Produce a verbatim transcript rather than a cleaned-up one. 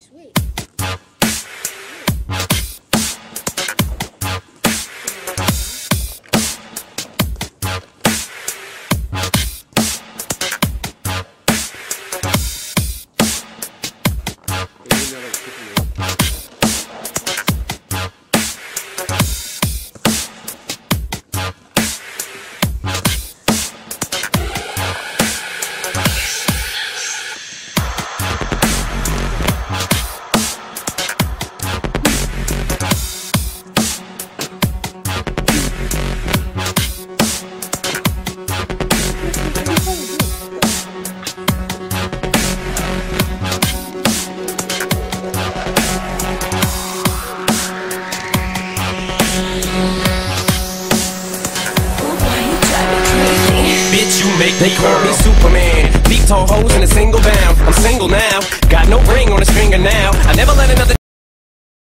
Sweet. They call me Superman, deep tall hoes in a single bound. I'm single now, got no ring on a stringer now. I never let another